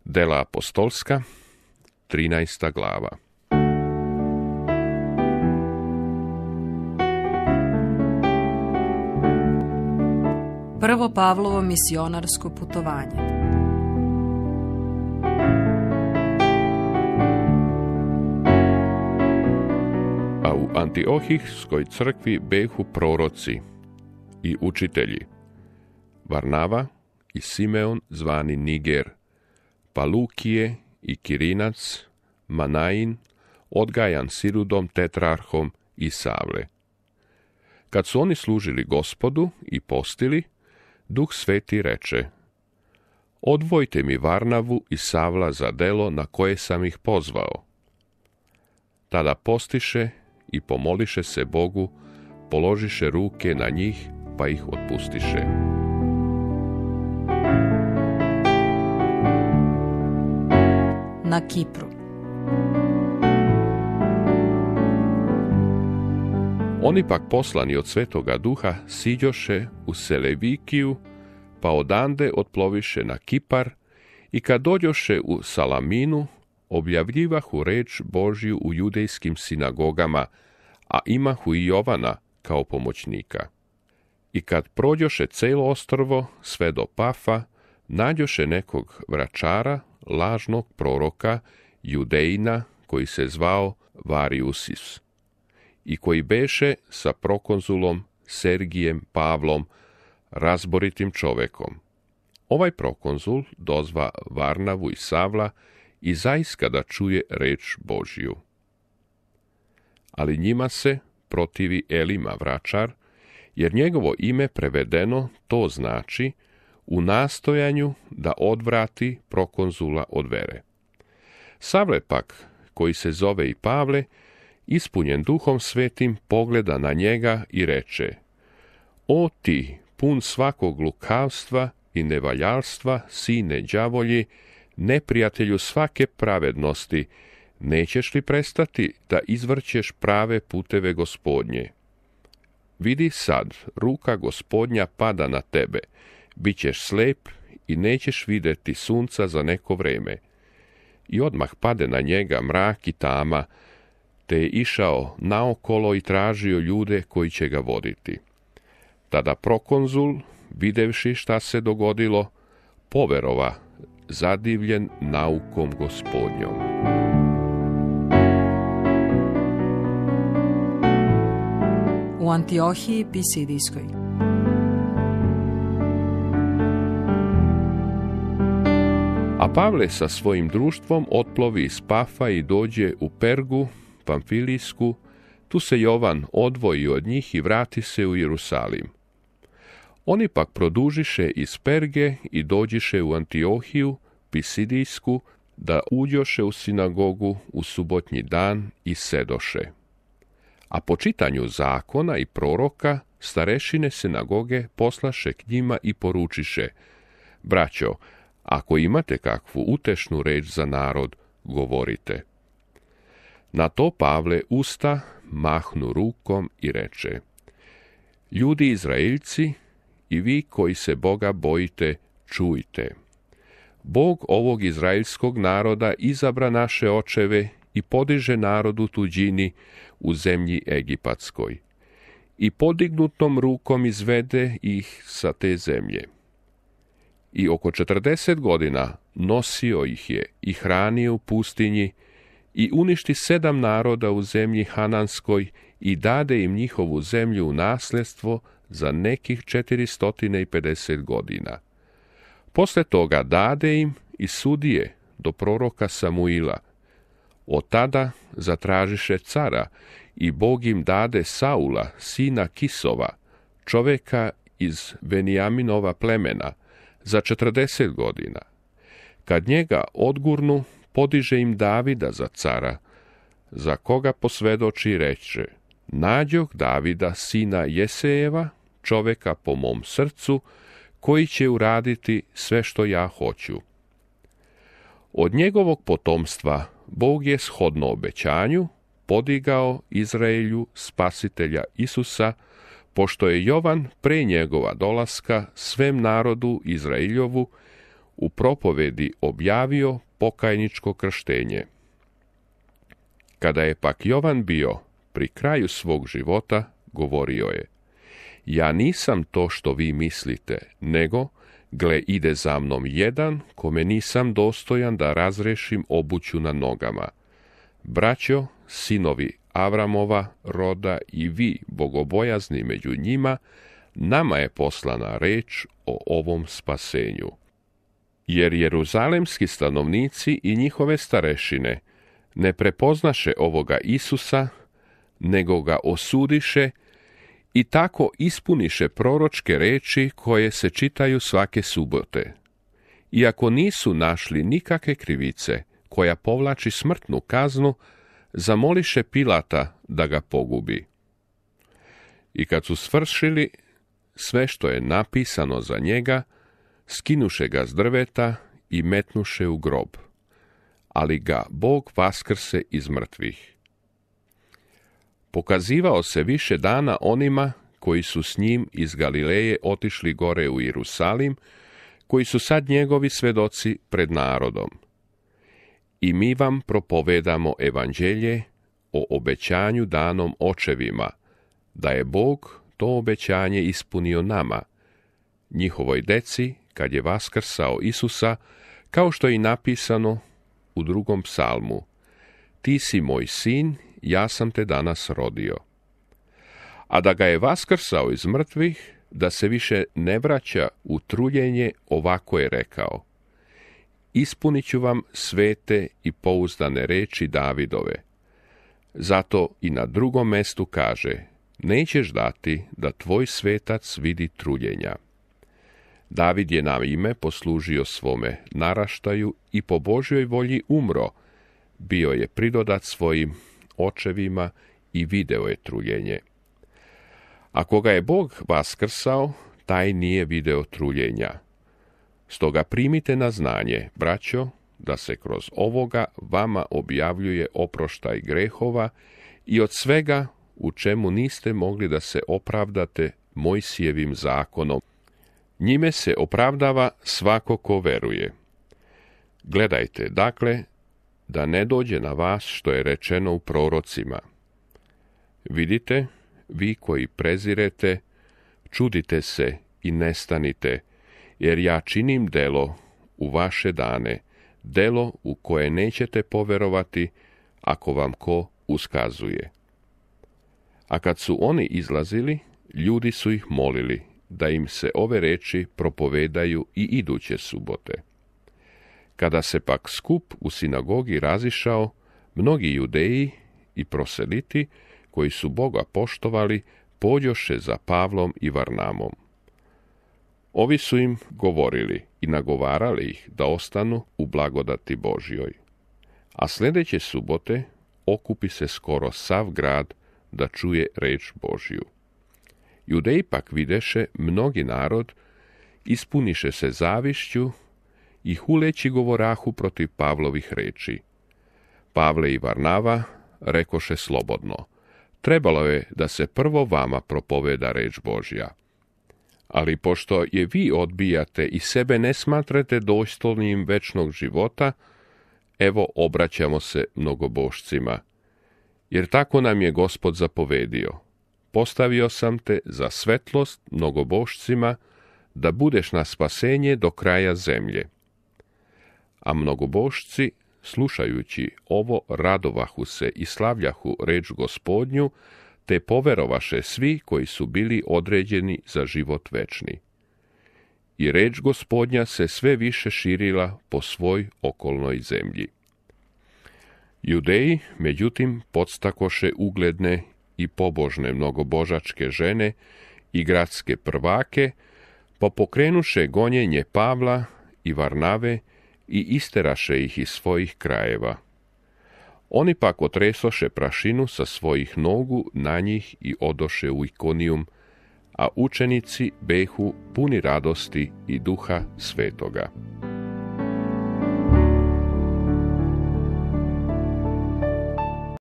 Dela apostolska, 13. glava. Prvo Pavlovo misionarsko putovanje. A u Antiohijskoj crkvi behu proroci i učitelji: Varnava i Simeon zvani Niger, pa Lukije i Kirinac, Manain, odgajan Sirudom tetrarhom i Savle. Kad su oni služili Gospodu i postili, Duh Sveti reče: Odvojte mi Varnavu i Savla za delo na koje sam ih pozvao. Tada postiše i pomoliše se Bogu, položiše ruke na njih, pa ih otpustiše. Na Kipru. Oni pak poslani od Svetoga Duha siđoše u Selevikiju, pa odande otploviše na Kipar, i kad dođoše u Salaminu, objavljivahu reč Božju u judejskim sinagogama, a imahu i Jovana kao pomoćnika. I kad prođoše celo ostrvo sve do Pafa, nađoše nekog vračara, lažnog proroka, Judejina, koji se zvao Variusis, i koji beše sa prokonzulom Sergijem Pavlom, razboritim čovekom. Ovaj prokonzul dozva Varnavu i Savla i zaiska da čuje reč Božju. Ali njima se protivi Elima vračar, jer njegovo ime prevedeno to znači u nastojanju da odvrati prokonzula od vere. Savle pak, koji se zove i Pavle, ispunjen Duhom Svetim, pogleda na njega i reče: O ti, pun svakog lukavstva i nevaljalstva, sine đavolji, neprijatelju svake pravednosti, nećeš li prestati da izvrćeš prave puteve Gospodnje? Vidi sad, ruka Gospodnja pada na tebe, bit ćeš slep i nećeš vidjeti sunca za neko vreme. I odmah pade na njega mrak i tama, te je išao naokolo i tražio ljude koji će ga voditi. Tada prokonzul, videvši šta se dogodilo, poverova, zadivljen naukom Gospodnjom. U Antiohiji Pisidijskoj. A Pavle sa svojim društvom otplovi iz Pafa i dođe u Pergu, Pamfilijsku, tu se Jovan odvoji od njih i vrati se u Jerusalim. Oni pak produžiše iz Perge i dođiše u Antiohiju Pisidijsku, da uđoše u sinagogu u subotnji dan i sedoše. A po čitanju zakona i proroka, starešine sinagoge poslaše k njima i poručiše: Braćo, ako imate kakvu utešnu reč za narod, govorite. Na to Pavle usta, mahnu rukom i reče: Ljudi Izraeljci, i vi koji se Boga bojite, čujte. Bog ovog izraelskog naroda izabra naše očeve i podiže narod u tuđini u zemlji Egipatskoj. I podignutom rukom izvede ih sa te zemlje. I oko 40 godina nosio ih je i hranio u pustinji, i uništi 7 naroda u zemlji Hananskoj i dade im njihovu zemlju u nasljedstvo za nekih 450 godina. Posle toga dade im i sudije do proroka Samuila. Od tada zatražiše cara i Bog im dade Saula, sina Kisova, čoveka iz Venijaminova plemena, za 40 godina. Kad njega odgurnu, podiže im Davida za cara, za koga posvedoči reče: Nađoh Davida, sina Jesejeva, čoveka po mom srcu, koji će uraditi sve što ja hoću. Od njegovog potomstva Bog je shodno obećanju podigao Izraelju spasitelja Isusa, pošto je Jovan pre njegova dolaska svem narodu Izraeljovu u propovedi objavio pokajničko krštenje. Kada je pak Jovan bio pri kraju svog života, govorio je: ja nisam to što vi mislite, nego, gle, ide za mnom jedan, kome nisam dostojan da razrešim obuću na nogama. Braćo, sinovi Avramova roda i vi, bogobojazni među njima, nama je poslana reč o ovom spasenju. Jer jeruzalemski stanovnici i njihove starešine ne prepoznaše ovoga Isusa, nego ga osudiše i tako ispuniše proročke reči koje se čitaju svake subote. Iako nisu našli nikakve krivice koja povlači smrtnu kaznu, zamoliše Pilata da ga pogubi. I kad su svršili sve što je napisano za njega, skinuše ga s drveta i metnuše u grob, ali ga Bog vaskrse iz mrtvih. Pokazivao se više dana onima koji su s njim iz Galileje otišli gore u Jerusalim, koji su sad njegovi svedoci pred narodom. I mi vam propovedamo evanđelje o obećanju danom očevima, da je Bog to obećanje ispunio nama, njihovoj deci, kad je vaskrsao Isusa, kao što je i napisano u 2. psalmu: ti si moj sin, ja sam te danas rodio. A da ga je vaskrsao iz mrtvih, da se više ne vraća u truljenje, ovako je rekao: ispunit ću vam svete i pouzdane reči Davidove. Zato i na drugom mestu kaže: nećeš dati da tvoj svetac vidi truljenja. David je na ime poslužio svome naraštaju i po Božjoj volji umro, bio je pridodat svojim očevima i video je truljenje. Ako ga je Bog vaskrsao, taj nije video truljenja. Stoga primite na znanje, braćo, da se kroz ovoga vama objavljuje oproštaj grehova i od svega u čemu niste mogli da se opravdate Mojsijevim zakonom. Njime se opravdava svako ko veruje. Gledajte, dakle, da ne dođe na vas što je rečeno u prorocima. Vidite, vi koji prezirete, čudite se i nestanite, jer ja činim delo u vaše dane, delo u koje nećete poverovati ako vam ko uskazuje. A kad su oni izlazili, ljudi su ih molili da im se ove reči propovedaju i iduće subote. Kada se pak skup u sinagogi razišao, mnogi Judeji i proseliti, koji su Boga poštovali, pođoše za Pavlom i Varnamom. Ovi su im govorili i nagovarali ih da ostanu u blagodati Božjoj. A sljedeće subote okupi se skoro sav grad da čuje reč Božju. Judeji pak videše mnogi narod, ispuniše se zavišću i huleći govorahu protiv Pavlovih reči. Pavle i Varnava rekoše slobodno: trebalo je da se prvo vama propoveda reč Božja. Ali pošto je vi odbijate i sebe ne smatrate dostojnim večnog života, evo obraćamo se mnogobošcima. Jer tako nam je Gospod zapovedio: postavio sam te za svetlost mnogobošcima, da budeš na spasenje do kraja zemlje. A mnogobošci, slušajući ovo, radovahu se i slavljahu reč Gospodnju, te poverovaše svi koji su bili određeni za život večni. I reč Gospodnja se sve više širila po svoj okolnoj zemlji. Judeji, međutim, podstakoše ugledne i pobožne mnogobožačke žene i gradske prvake, pa pokrenuše gonjenje Pavla i Varnave i isteraše ih iz svojih krajeva. Oni pak otresoše prašinu sa svojih nogu na njih i odoše u Ikonijum, a učenici behu puni radosti i Duha Svetoga.